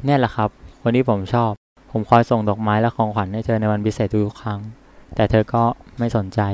เนี่ยแหละครับคนที่ผมชอบผมคอยส่งดอกไม้และของขวัญให้เธอในวันพิเศษทุกครั้งแต่เธอก็ไม่สนใจ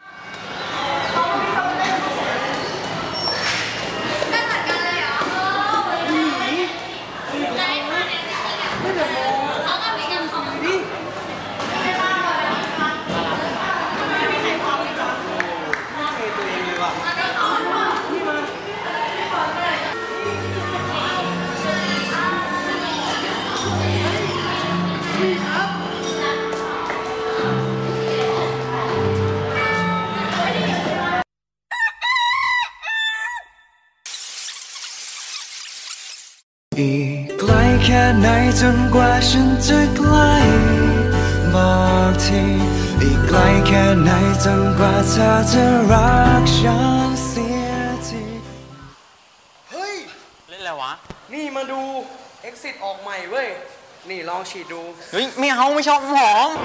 อีกไกลแค่ไหนจนกว่าฉันจะใกล้บอกทีอีกไกลแค่ไหนจนกว่าเธอจะรักฉันเสียทีเฮ้ยเล่นอะไรวะนี่มาดู Exit ออกใหม่เว้ยนี่ลองฉีดดูเฮ้ยไม่เอาไม่ชอบหอม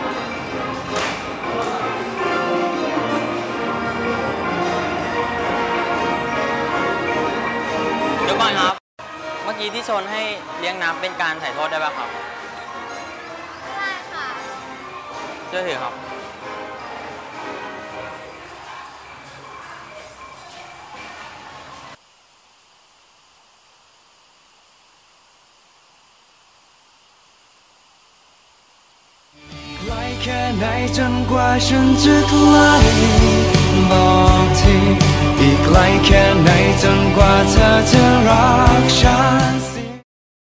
เดี๋ยวก่อนครับเมื่อกี้ที่ชนให้เลี้ยงน้ำเป็นการถ่ายโทษได้ป่ะครับได้ค่ะเชื่อถือครับไกลแค่ไหนจนกว่าฉันจะใกล้บอกทีอีกไกลแค่ไหนจนกว่าเธอจะรักฉัน